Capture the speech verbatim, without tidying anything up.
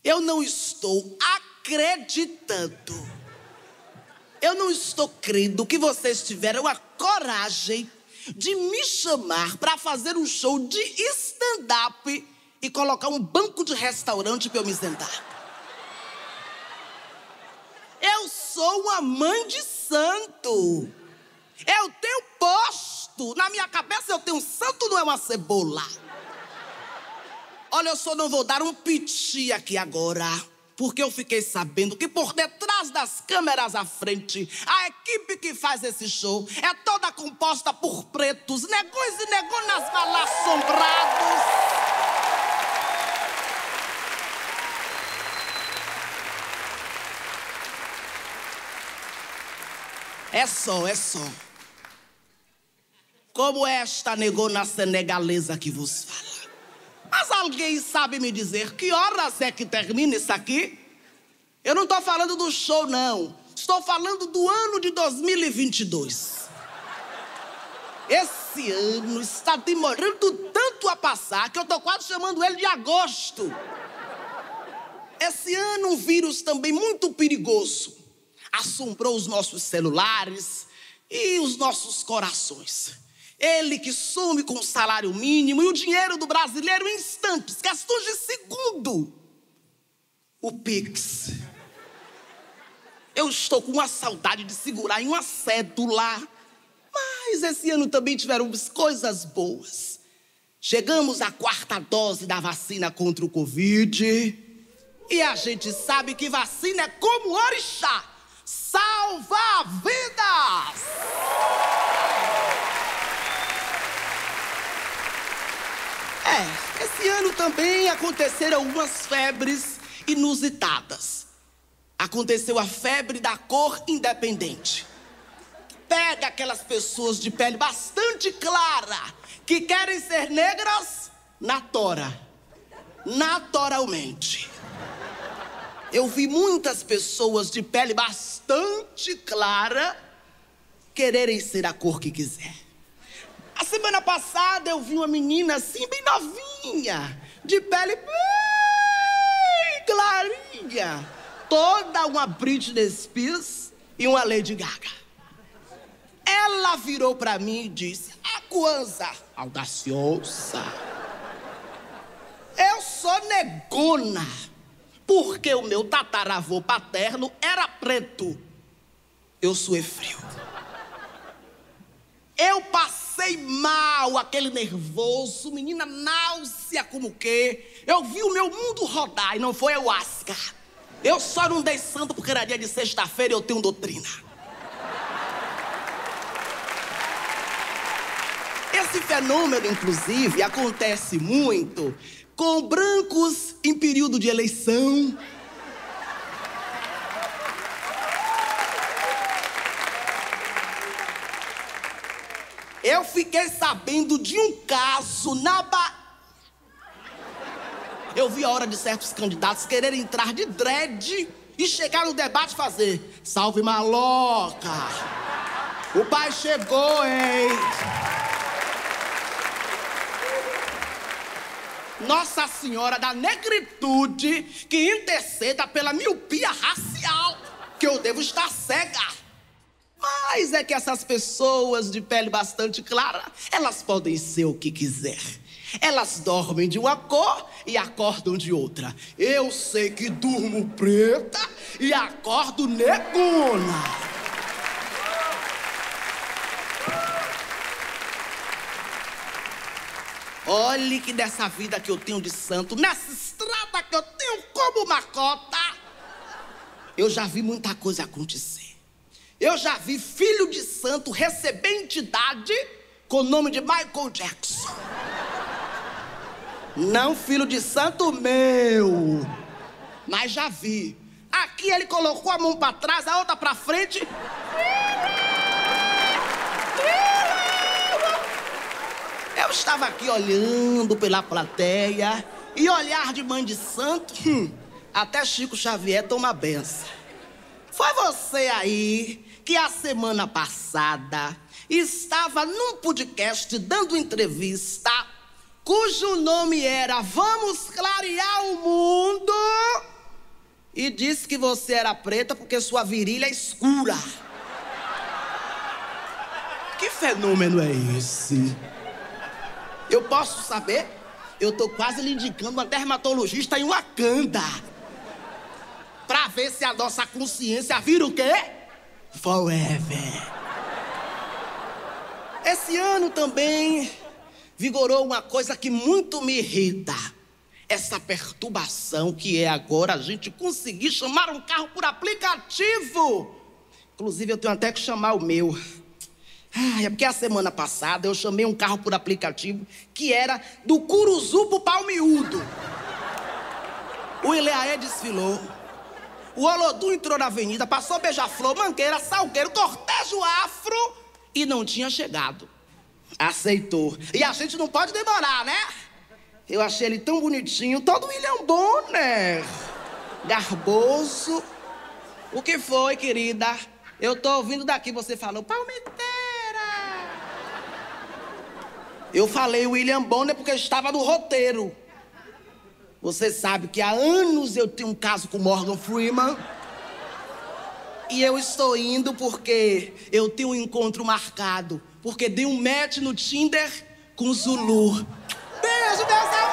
Eu não estou acreditando. Eu não estou crendo que vocês tiveram a coragem de me chamar para fazer um show de stand-up e colocar um banco de restaurante para eu me sentar. Eu sou uma mãe de santo. Eu tenho posto. Na minha cabeça eu tenho um santo, não é uma cebola. Olha, eu só não vou dar um piti aqui agora, porque eu fiquei sabendo que por detrás das câmeras à frente, a equipe que faz esse show é toda composta por pretos, negões e negonas mal assombrados. É só, é só. Como esta negona senegalesa que vos fala. Mas alguém sabe me dizer que horas é que termina isso aqui? Eu não estou falando do show, não. Estou falando do ano de dois mil e vinte e dois. Esse ano está demorando tanto a passar que eu estou quase chamando ele de agosto. Esse ano um vírus também muito perigoso assombrou os nossos celulares e os nossos corações. Ele que some com o salário mínimo e o dinheiro do brasileiro em instantes, questões de segundo. O Pix. Eu estou com uma saudade de segurar em uma cédula. Mas esse ano também tivemos coisas boas. Chegamos à quarta dose da vacina contra o Covid. E a gente sabe que vacina é como orixá. Salva vidas! É, esse ano também aconteceram algumas febres inusitadas. Aconteceu a febre da cor independente. Pega aquelas pessoas de pele bastante clara que querem ser negras na tora, naturalmente. Eu vi muitas pessoas de pele bastante clara quererem ser a cor que quiser. A semana passada eu vi uma menina assim, bem novinha, de pele bem clarinha. Toda uma Britney Spears e uma Lady Gaga. Ela virou pra mim e disse: "A Kwanzaa, audaciosa. Eu sou negona, porque o meu tataravô paterno era preto. Eu sou frio." Eu passei mal, aquele nervoso, menina, náusea como que. Eu vi o meu mundo rodar e não foi ayahuasca. Eu só não dei santo porque era dia de sexta-feira e eu tenho doutrina. Esse fenômeno, inclusive, acontece muito com brancos em período de eleição. Eu fiquei sabendo de um caso na Bahia. Eu vi a hora de certos candidatos quererem entrar de dread e chegar no debate e fazer: "Salve maloca! O pai chegou, hein?" Nossa Senhora da Negritude, que interceda pela miopia racial, que eu devo estar cega. Mas é que essas pessoas de pele bastante clara, elas podem ser o que quiser. Elas dormem de uma cor e acordam de outra. Eu sei que durmo preta e acordo negona. Olhe que dessa vida que eu tenho de santo, nessa estrada que eu tenho como macota, eu já vi muita coisa acontecer. Eu já vi filho de santo receber entidade com o nome de Michael Jackson. Não filho de santo meu, mas já vi. Aqui ele colocou a mão pra trás, a outra pra frente. Eu estava aqui olhando pela plateia e olhar de mãe de santo, hum, até Chico Xavier toma benção. Foi você aí que a semana passada estava num podcast dando entrevista cujo nome era "Vamos Clarear o Mundo", E disse que você era preta porque sua virilha é escura. Que fenômeno é esse? Eu posso saber? Eu tô quase lhe indicando uma dermatologista em Wakanda. Pra ver se a nossa consciência vira o quê? Forever. Esse ano também vigorou uma coisa que muito me irrita. Essa perturbação que é agora a gente conseguir chamar um carro por aplicativo. Inclusive eu tenho até que chamar o meu. Ah, é porque a semana passada eu chamei um carro por aplicativo que era do Curuzu pro Palmiúdo. O Ileaê desfilou. O Olodum entrou na avenida, passou Beija-Flor, Mangueira, Salgueiro, Cortejo Afro e não tinha chegado. Aceitou. E a gente não pode demorar, né? Eu achei ele tão bonitinho, todo William Bonner. Garboso. O que foi, querida? Eu tô ouvindo daqui, você falou, palmiteira. Eu falei William Bonner porque estava no roteiro. Você sabe que há anos eu tenho um caso com Morgan Freeman. E eu estou indo porque eu tenho um encontro marcado. Porque dei um match no Tinder com Zulu. Beijo, meus amigos!